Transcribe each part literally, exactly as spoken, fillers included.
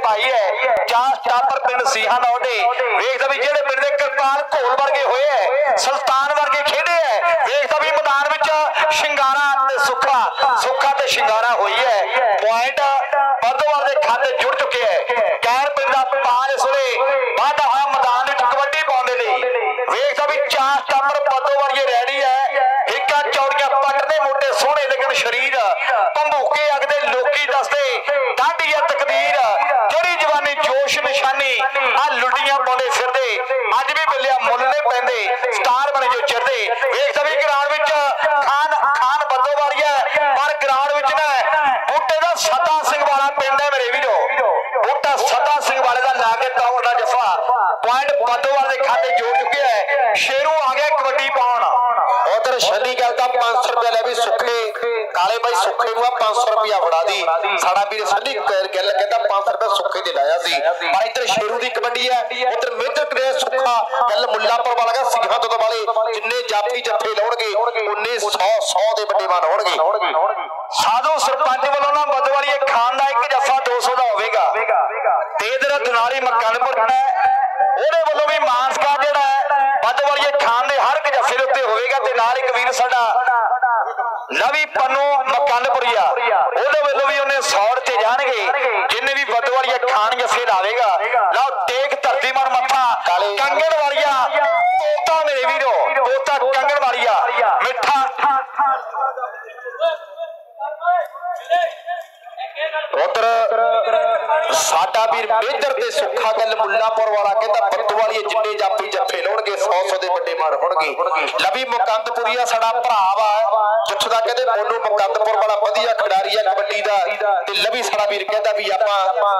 पाई है चास टापर पिंड सीहा नौडे वेखदा भी जेड़े पिंड दे करपाल घोल वर्गे होए है सुल्तान वर्गे खेडे है वेखदा भी मैदान विच शिंगारा ते सुखा सुखा ते शिंगारा होई है पॉइंट बदोवाल दे खाते जुड़ चुके है कैर पिंड दा पाल सुले वाधा होया मैदान विच कबड्डी पाउण दे लई वेखदा भी चास टापर बदोवाल ये रेडी है हिक्का चौड़ियां पटने मोटे सोहणे लेकिन शरीर भंबूके अगदे लोकी दसदे डाढी है तकदीर जड़ी जवानी जोश निशानी आ लुडियां पाउंदे फिरदे अज भी बिलिया मुल नहीं पैंदे स्टार बने जो चिरदे वेखदा भी ग्राउंड विच खान खान बदोवाली है पर ग्राउंड विच ना बूटे दा सता सिंह वाला पिंड है मेरे वीरो बूटा सता सिंह वाले दा ला के दौड़ दा जफा पॉइंट बदोवाल दे खाते जोड़ चुके है शेरू आ गया कबड्डी पाउण उधर छली कहता पांच सौ रुपया ले भी सुखे काले भाई सुखे हुआ पांच सौ रुपया फड़ा दी साड़ा वीर छली गल कहता पांच सौ रुपया सुखे दे लाया सी पर इधर शेरू दी कबड्डी है उधर मेजर करे सुखा गल मुल्लापुर वाला का सिंघां तो वाले जिन्ने जाफी जफे लाउणगे उन्ने सौ सौ दे बड़े मान होणगे साधु सरपंच वालों ना बदवाली खान दा एक जफा दो सौ दा होवेगा ते इधर दनाली मकानपुर खड़ा है ਉਹਦੇ ਵੱਲੋਂ ਵੀ ਮਾਨਸਕਾ ਜਿਹੜਾ ਹੈ ਬਦਵਾਲੀਏ ਖਾਨ ਦੇ ਹਰ ਇੱਕ ਜੱਫੇ ਦੇ ਉੱਤੇ ਹੋਵੇਗਾ ਤੇ ਨਾਲ ਇੱਕ ਵੀਰ ਸਾਡਾ ਲਵੀ ਪੰਨੂ ਮਕਾਨਪੁਰੀਆ ਉਹਦੇ ਵੱਲੋਂ ਵੀ ਉਹਨੇ ਸੌੜ ਤੇ ਜਾਣਗੇ ਜਿੰਨੇ ਵੀ ਬਦਵਾਲੀਏ ਖਾਨ ਜੱਫੇ ਲਾਵੇਗਾ ਲਓ ਟੇਕ ਧਰਤੀ ਮਾਰ ਮੱਥਾ ਕੰਗਣ ਵਾਲੀਆ ਤੋਤਾ ਮੇਰੇ ਵੀਰੋ ਤੋਤਾ ਕੰਗਣ ਵਾਲੀਆ ਮਿੱਠਾ उधर साडा वीर मेजर ते सुखा गल मुल्लापुर वाला कहता बदवाली जिन्ने जाफी जफे लाउणगे सौ सौ दे बड़े मार होणगे लवी मुकंदपुरिया साडा भरा वा जिथों दा कहते मोनू मुकंदपुर वाला वधिया खिडारी है कबड्डी दा ते लवी साडा वीर कहता भी आपां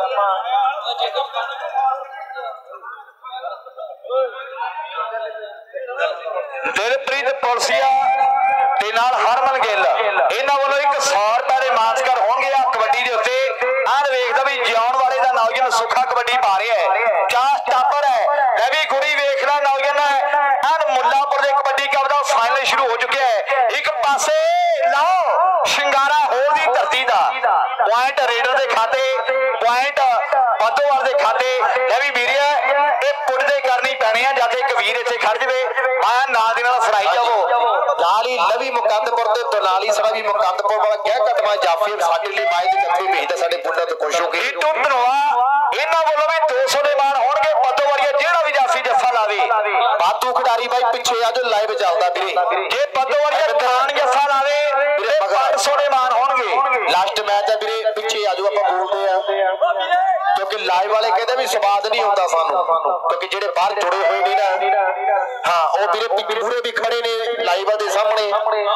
दिलप्रीत पुलसिया ते नाल हरमन गिल इन्हां वालों एक सौ रुपए दे मानसकर होणगे आ कबड्डी दे उत्ते आन वेखदा भी जिउण वाले दा नौजवान सुखा कबड्डी पा रहा है चास टापर है मैं भी गुड़ी वेख ला नौजवान आन मुल्लापुर दे कबड्डी कप दा फाइनल शुरू हो चुका है एक पासे लाओ शिंगारा होर दी धरती दा पॉइंट रेडर दे खाते पॉइंट बदोवाल दे खाते मैं भी वीरिया ए पुट दे करनी पैनी है जाके एक वीर इत्थे खड़ जवे आया नाल दी नाल फराई जावो लाली लवी मुकंदपुर ते दलाली साडा भी मुकंदपुर वाला क्या कदमा जाफी साडे लिए माए दे जत्थे भेजदा साडे बुल्ला तो खुश हो गए टू धनवा इन्हां ਵੱਲੋਂ भी दो सौ ਦੇ ਮਾਨ ਹੋਣਗੇ ਬਦੋਵਾਲੀਆ ਜਿਹੜਾ ਵੀ ਜਾਫੀ ਜੱਫਾ ਲਾਵੇ ਬਾਤੂ ਖਿਡਾਰੀ ਬਾਈ ਪਿੱਛੇ ਆ ਜੋ ਲਾਈਵ ਚੱਲਦਾ ਵੀਰੇ ਜੇ ਬਦੋਵਾਲੀਆ ਖਾਨ ਜੱਫਾ ਲਾਵੇ ਵੀਰੇ ਪੰਜ ਸੌ ਦੇ ਮਾਨ ਹੋਣਗੇ ਲਾਸਟ ਮੈਚ ਹੈ ਵੀਰੇ ਪਿੱਛੇ ਆ ਜੋ ਆਪਾਂ ਬੋਲਦੇ ਆ क्योंकि लाइव वाले कहते भी स्वाद नहीं होता सानू क्योंकि जेडे बाहर जुड़े हुए ने ना हां ओ मेरे पिछूरे भी खड़े ने लाइव दे सामने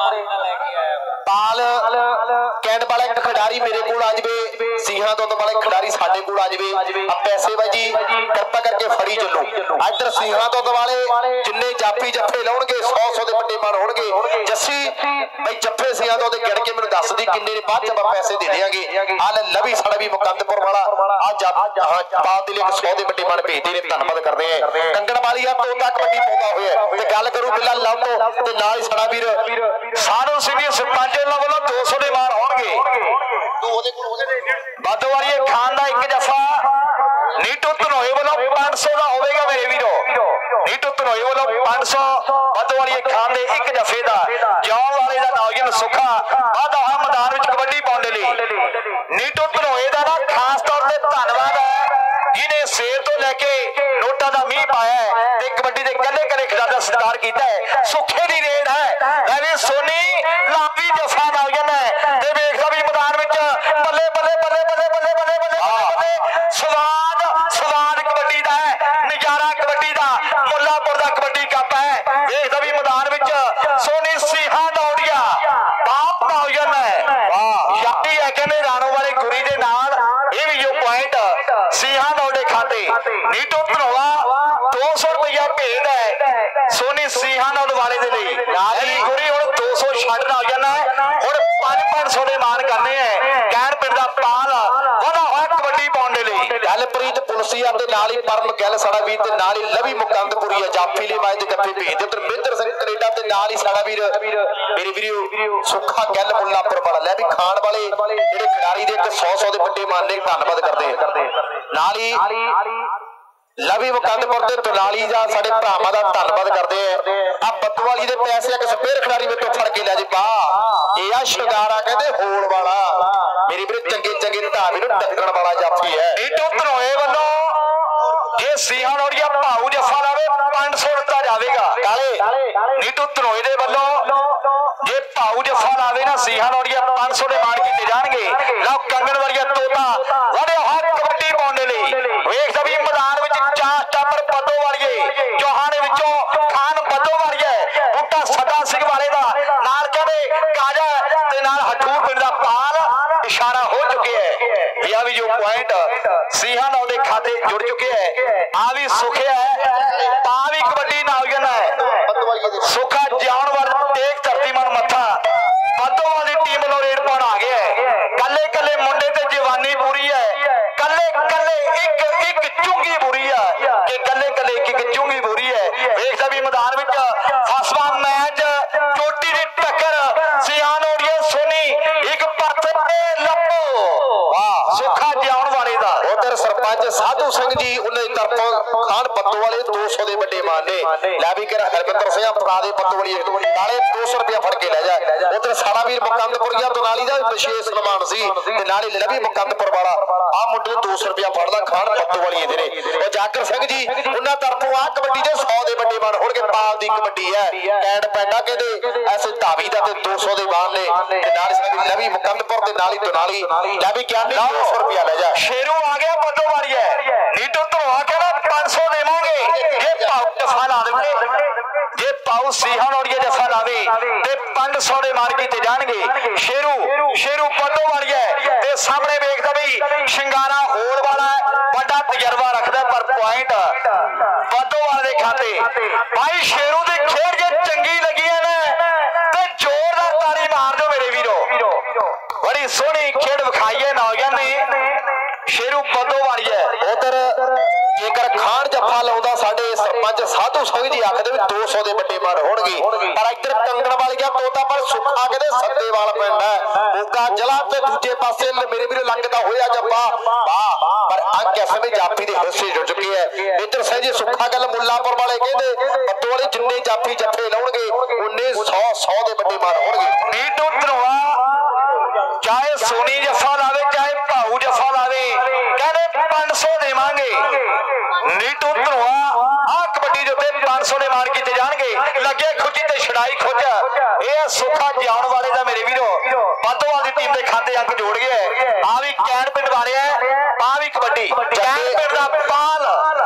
पाल कैंड वाला एक खिडारी मेरे कोल आ जवे सीहा तो वाले खिडारी साडे कोल आ जवे आ पैसे भाई जी कृपा करके फड़ी चलो इधर सीहा तो वाले जिन्ने जाफी जफे लाउणगे सौ सौ दे बड़े मान होणगे जस्सी भाई जफे सीहा तो गिण के मैनूं दस दी किन्ने ने बाद च पैसे दे देंगे आ ले लवी साडा भी मुकंदपुर वाला आज बात दिले सौ दे बड़े मान भेजदे ने धन्यवाद करदे हैं कंगण वाली आ तोता कबड्डी पाउंदा होया ते गल करूं बिल्ला लव तो ते नाल साडा वीर सानू सिंह सरपंच वालों दो सौ दे मार होणगे बदवाली खान दा एक जफा नीटू धनोए वालों पांच सौ दा होवेगा मेरे वीरो नीटू धनोए वालों पांच सौ बदवाली खान दे एक जफे दा जौन वाले दा नौजवान सुखा वादा है मैदान विच कबड्डी पाउण दे लई नीटू धनोए दा ना खास तौर ते धन्नवाद है जिन्हें शेर तो लेके नोटा दा मीह पाया है ते कबड्डी दे कल्ले कल्ले खिडारी दा सत्कार कीता है सुखे दी रेड है मैं भी सोनी लावी जफा नौजवान है ते वेखदा भी मैदान विच बल्ले बल्ले बल्ले बल्ले बल्ले बल्ले बल्ले स्वाद स्वाद कबड्डी दा है नजारा कबड्डी दा मुल्लापुर दा कबड्डी कप है वेखदा भी मैदान विच सोनी सीहा दौड़िया बाप नौजवान है वाह यादी है कहंदे राणो वाले गुरी दे नाल ये भी जो पॉइंट सीहा दौड़े खाते नीटू धनोआ दो सौ रुपया भेद है सोनी सीहा नौड वाले दे लई नाली गुरी हुण दो सौ छड्डना हो जाना है हुण पांच पांच सौ दे मान करने हैं कैर पिंड दा पाल वधा होया कबड्डी पाउण दे लई गल गलप्रीत पुलसिया ते नाल ही परम गैल साडा वीर ते नाल ही लवी मुकंदपुरी है जाफी ले मैच दे गप्पे भेज दे। मित्र सिंह कनेडा ते नाल ही साडा वीर मेरे वीरो सुखा गैल मुल्लापुर वाला लै भी खान वाले जेडे खिडारी दे सौ सौ दे बड़े मान ले धन्नवाद करदे। नाल ही लवी मुकंदपुर ते तनाली जा साडे भरावां दा धन्नवाद करदे आ। बत्तवाली दे पैसे एक स्पेयर खिडारी मेरे तो फड़ के लै जी पा ये आ शिंगारा कहंदे होल वाला मेरे वीर चंगे चंगे धावी नूं टक्कण वाला जाफी है। नीटू धनोए वल्लों जे सीहा नोड़िया भाऊ जफा लावे पांच सौ दिता जावेगा। काले नीटू धनोए दे वल्लों जे भाऊ जफा लावे ना सीहा नोड़िया पांच सौ दे मान कीते जाणगे। लो कंगन वालिया तोता वड़े हर कबड्डी पाउण दे लई वेख सभी मैदान विच चार टापर पदो वालिए चौहाने विचों खान पदो वालिए बूटा सदा सिंह वाले दा नाल कहंदे काजा ते नाल हठूर पिंड दा पाल इशारा हो चुके है। यह भी जो पॉइंट सीहा नाल दे खाते जुड़ चुके हैं आ भी सुखिया है ता भी कबड्डी ना हो जाना है। सुखा जान वाला तेज धरती मन मथा पदो वाली टीम लो रेड पाउण आ गया है। कल्ले कल्ले मुंडे ते जवानी पूरी है कल्ले कल्ले एक एक चुंगी बुरी है कि कल्ले कल्ले एक एक चुंगी बुरी है। वेखदा भी मैदान विच फसवा मैच चोटी दी टक्कर सियान ओड़िया सोनी एक पासे लप्पो वाह सुखा जान वाले दा उधर सरपंच साधु सिंह जी उन्हें तरफों खान पत्तो वाले दो सौ दे बड़े मान ने लै भी करा हरबिंदर सिंह फड़ा दे पत्तो वाली नाले दो सौ रुपया फड़ के लै जा। उधर साड़ा वीर मुकंदपुरिया तो नाली दा विशेष सन्मान सी ते नाले लवी मुकंदपुर वाला आ मुंडे दो सौ रुपया फड़दा खान पत्तो वाली इधरे ओ जाकर सिंह जी उन्हां तरफों आ कबड्डी दे सौ दे बड़े मान होणगे पाल दी कबड्डी है कैंड पैंडा कहंदे ऐसे धावी दा ते दो सौ दे मान ने ते नाल सिंह लवी मुकंदपुर ते नाली तो नाली लै भी क्या दो सौ रुपया ले जा। शेरू आ गया पत्तो वाली है नीटू तो आ के ना पांच सौ देवांगे ये पाउ जफा ला देंगे जे पाउ सीहा नोड़िया जफा लावे ते पांच सौ दे मान कीते जाणगे। शेरू शेरू पत्तो वाली है ते सामने वेखदा भी शिंगारा होल वाला बड़ा तजर्बा रखदा पर पॉइंट पत्तो वाले खाते भाई शेरू दी खेड जे चंगी लगी है ना ते जोरदार ताली मार दो मेरे वीरो बड़ी सोहनी खेड विखाई है नौजवान ने शेरू पत्तो वाली है। उधर जेकर खान जफा लाउंदा साडे सरपंच साधु सिंह जी आखदे भी दो सौ दे बड़े मान होणगे पर इधर कंगण वालिया तोता पर सुखा कहंदे सत्ते वाल पिंड है मुका जला ते दूजे पासे मेरे वीर लगदा होया जप्पा वाह पर अंक इस समय जाफी दे हिस्से जुड़ चुके हैं। मित्र सिंह जी सुखा गल मुल्लापुर वाले कहंदे पत्तो वाले जिन्ने जाफी जफे लाउणगे उन्ने सौ सौ दे बड़े मान होणगे। नीटू धनोआ चाहे सोनी जफा लावे चाहे भाऊ जफा लावे कहंदे पांच सौ देवांगे। नीटू धनोआ आ कबड्डी दे उत्ते पांच सौ दे मान कीते जाणगे लगे खुजी ते छड़ाई खुज ये सुखा जान वाले दा मेरे वीरो पत्तोवाल दी टीम दे खाते अंक जोड़ गए आ भी कैंड पिंड वाले है आ भी कबड्डी कैंड पिंड दा पाल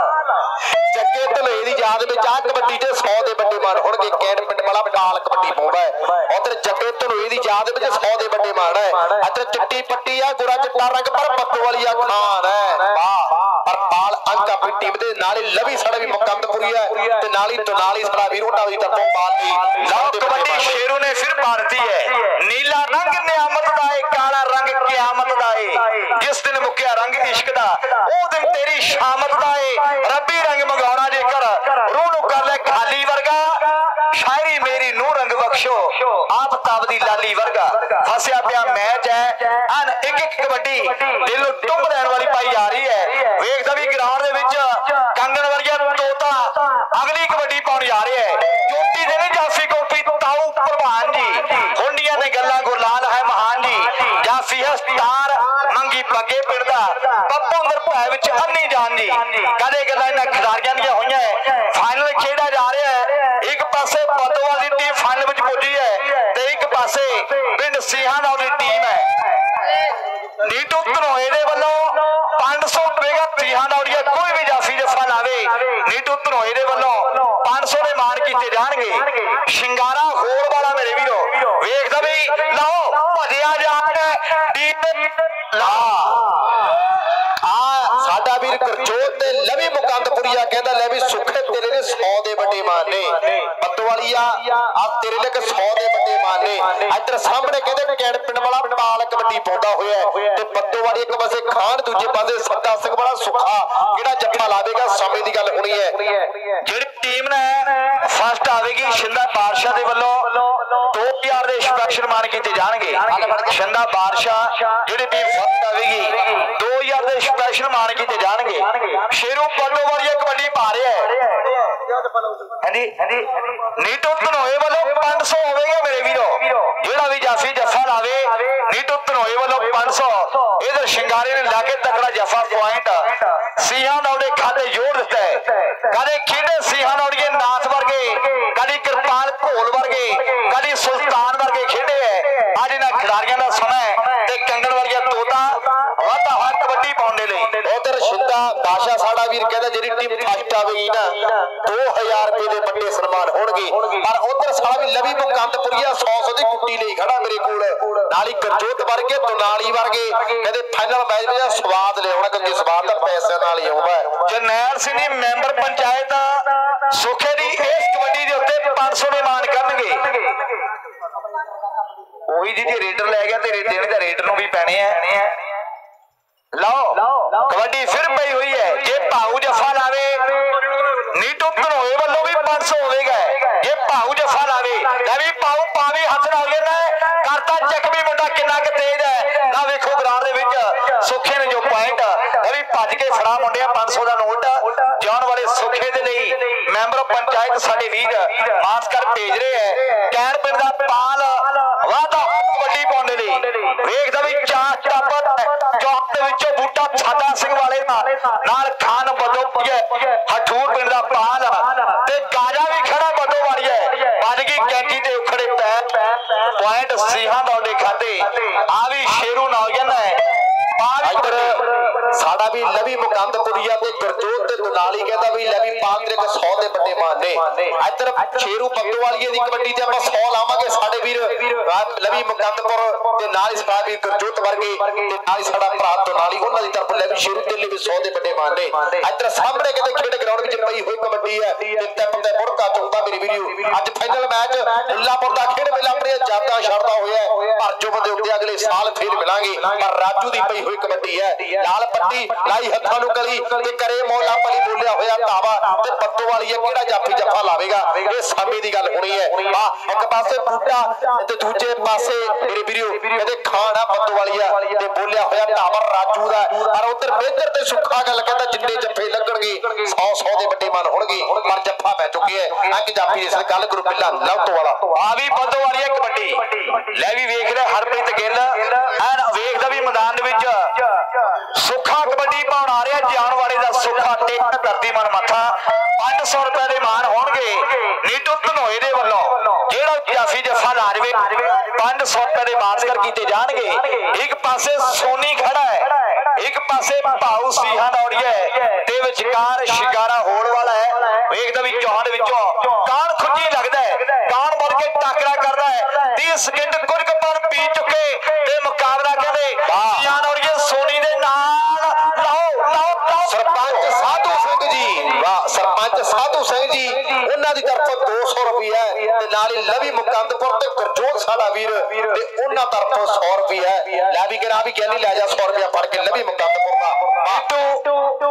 जग्गे ढलोए दी याद विच आ कबड्डी ते सौ दे बड़े मान होणगे कैंड पिंड वाला पाल कबड्डी पाउंदा है। उधर जग्गे ढलोए दी याद विच सौ दे बड़े मान है इधर चिट्टी पट्टी आ गोरा चिट्टा रंग पर पत्तोवाली आ खान है वाह पर पाल अंक अपनी टीम दे नाल ही लवी साडा भी मुकंदपुरी है ते नाल ही तो नाल ही साडा वीर होंडा दी तरफों पाल दी लाओ कबड्डी शेरू ने फिर भारती है नीला रंग नियामत दा है काला रंग कियामत दा है जिस दिन मुक्या रंग इश्क दा ओ दिन तेरी शामत दा है रब्बी रंग मंगाउणा जेकर रूह नूं कर ले खाली वर्गा शायरी मेरी नूं रंग बख्शो आप ताब दी लाली वर्गा फसिया पिया मैच है अन एक एक कबड्डी दिल टुंब लैण वाली पाई जा रही है। वेखदा भी ग्राउंड दे विच कंगन वर्गिया तोता अगली कबड्डी पाउण जा रही है चोटी दे जाफी गोपी ताऊ प्रधान जी होंडिया ने गल्ला गुरलाल है महान जी जाफी है स्टार मंगी पगे पिंड दा पप्पू अंदर भै विच अन्नी जान जी कदे गल्ला इन्हां खिडारियां दी होईयां फाइनल खेड़ा जा रहा है एक पासे पत्तोवाल दी टीम फाइनल विच पहुंची है ते एक पासे पिंड सीहा नाल दी टीम है। नीटू धनोए दे वल्लों पांच सौ रुपएगा सीहा नाल कोई भी जाफी जफा लावे नीटू धनोए दे वल्लों पांच सौ दे मान कीते जाणगे। शिंगारा होल वाला मेरे वीरो वेखदा भी लाओ भजिया जाण टीम ला आ साडा वीर करजोत ते लवी मुकंदपुरिया कहंदा ले भी सुखे तेरे ने सौ दे बड़े मान ने पत्तोवालिया आ तेरे लिए सौ दे बड़े मान ने इधर सामने कहते कैंट पिंड वाला पाल कबड्डी पाउंदा होया ते पत्तोवाली एक पासे खान दूजे पासे सत्ता सिंह वाला सुखा किहड़ा जप्पा लावेगा समय दी गल होनी है जिहड़ी टीम ने फर्स्ट आवेगी शिंदा बादशाह दे वल्लों दो हज़ार दे स्पेशल मान कीते जाणगे शिंदा बादशाह जिहड़ी टीम फर्स्ट आवेगी दो हज़ार दे स्पेशल मान कीते जाणगे शेरू पत्तोवाली कबड्डी पा रहा है हां जी हां जी नीटू धनोए वालों पांच सौ होवेगा मेरे वीरो जेड़ा भी जाफी जफा लावे नीटू धनोए वालों पांच सौ इधर शिंगारे ने लाके तकड़ा जफा पॉइंट सिंहा नौड़े खाते जोड़ दिता है कदे खेडे सिंहा नौड़िए नाथ वर्गे कदी कृपाल घोल वर्गे कदी सुल्तान वर्गे खेडे है आज इन्हां खिडारियां दा समय ते कंगन वर्गिया तोता वाधा होया कबड्डी पाउंदे लई उधर शिंदा बादशाह साडा वीर कहंदा जेड़ी टीम फर्स्ट आवेगी ना दो हज़ार रुपए दे बड़े सन्मान होणगे पर उधर साडा भी लवी मुकंदपुरिया सौ सौ दी कुट्टी लई खड़ा मेरे कोल नाली करजोत वर्गे तनाली वर्गे कहंदे फाइनल मैच दा स्वाद लिआउणा क्योंकि स्वाद दा पैसे नाल ही आउंदा जरनैल सिंह दी मैंबर पंचायत सुखे दी इस कबड्डी दे उत्ते पांच सौ दे मान करनगे ओही जी जे रेडर ले गया ते रेडर ने रेडर नु भी पैणे है लो कबड्डी फिर पई हुई है जे भाऊ जफा लावे नीटू धनोए वालों भी पांच सौ होवेगा जे भाऊ जफा लावे ले भी भाऊ पावे हथ नाल लेना करता जख्मी मुंडा किन्ना क तेज है ना वेखो ग्राउंड दे विच सुखे ने जो पॉइंट ए भी भज के फड़ा मुंडिया पांच सौ दा नोट जान वाले सुखे दे लई मैंबर पंचायत साडे वीर मास कर भेज रहे है कैन पिंड दा पाल वादा कबड्डी पाउंदे लई वेखदा भी चार टापर चौक दे विचों बूटा छादा सिंह वाले नाल खान बदोपीए हठूर पिंड दा पाल ते गाजा भी खड़ा बदोवाड़िए भज गई कैंची ते उखड़े पैर पॉइंट सिंहा दौड़े खाते आ भी शेरू नौजन है इधर साडा भी लवी मुकंदपुरिया ते गुरजोत ते दुनाली कहता भी लवी पांदरे को सौ दे बड़े मान ने इधर शेरू पत्तोवालिए दी कबड्डी ते ਆਪਾਂ सौ लावांगे साडे वीर लवी मुकंदपुर ते नाल साडा भी गुरजोत वर्गे ते नाल साडा भरा दुनाली उन्हां दी तरफ लवी शेरू ते लवी सौ दे बड़े मान ने इधर सामने कहते खेड ग्राउंड विच पई होई कबड्डी है ते टैप ते मुड़का चुंदा मेरी वीडियो आज फाइनल मैच उल्लापुर दा खेड मेला अपनी जाता छड़दा होया पर जो बंदे उत्ते अगले साल फिर मिलांगे पर राजू दी पई होई कबड्डी है लाल पट्टी लाई हत्थां नु गली ते करे मौला पली बोलिया होया धावा ते पत्तोवालिया केड़ा जाफी जफा लावेगा ये समय दी गल होनी है वाह एक पासे बूटा ते दूजे पासे मेरे वीडियो कहते खाना पत्तोवालिया ते बोलिया होया धावा राजू दा और उधर मेजर ते सुखा गल कहंदा जिन्ने जफे लगणगे सौ सौ दे बड़े मान होणगे पर जफा पै चुके है अग जाफी इस गल करो पहला लवतो वाला आ भी पत्तोवालिया कबड्डी ले भी वेख ले हरप्रीत गिल एन वेखदा भी मैदान दे विच सुखा कबड्डी पाउण आ रहा जान वाले दा सुखा टेक धरती मन मथा पांच सौ रुपए दे मान होणगे नीटू धनोए दे वल्लों जेड़ा जाफी जफा ला जावे पांच सौ रुपए दे मानकर कीते जाणगे एक पासे सोनी खड़ा है एक पासे भाऊ सिंहा दौड़िए ते विचकार शिकारा होण वाला है वेखदा भी चौहान विचों कान खुजी लगदा है कान मुड़ के टाकरा करदा है तीस सेकंड कुछ कपन पी चुके ते मुकाबला कहंदे सिंहा दौड़िए सोनी दे नाल लाओ लाओ लाओ सरपंच साधू सिंह जी वाह सरपंच साधू सिंह जी उन्हां दी तरफ दो सौ रुपया ते नाल ही लवी मुकंदपुर ते गुरजोत साला वीर ते उन्हां तरफ सौ रुपया लै भी करा भी कहनी लै जा सौ रुपया फड़ के लवी मुकंदपुर दा नीटू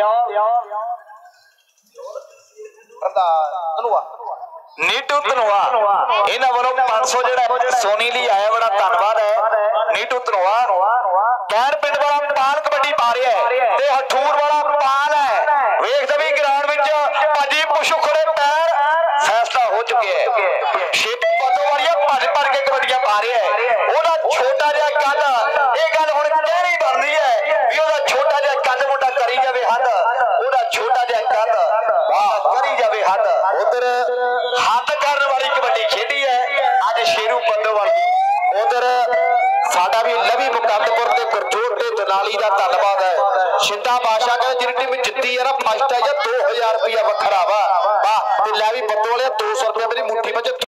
धनुआ नीटू धनोआ इन्हां वालों पांच सौ जेड़ा सोनी ली आया बड़ा धन्यवाद है नीटू धनोआ कैर पिंड वाला पाल कबड्डी पा रहा है ते हठूर वाला पाल है वेखदा भी ग्राउंड विच भाजी पुछ खड़े पैर फैसला हो चुके हैं शेप पत्तोवालिया भज भर के कबड्डियां पा रहा है ओदा छोटा जिहा कद ये गल हुण कहनी बनदी है भी ओदा छोटा जिहा कद मुंडा करी जावे हद ओदा छोटा जिहा कद वाह करी जावे हद उधर हद करन वाली कबड्डी खेडी है अज शेरू पत्तोवाली उधर साडा भी लवी मुकंदपुर ते गुरजोत ते दुनाली दा धन्नवाद है शिंदा बादशाह कहंदा जिहड़ी टीम जित्ती है ना फर्स्ट आई है दो हज़ार रुपया वखरा वा वाह ते ले भी पत्तोवालिया दो सौ रुपया मेरी मुट्ठी विच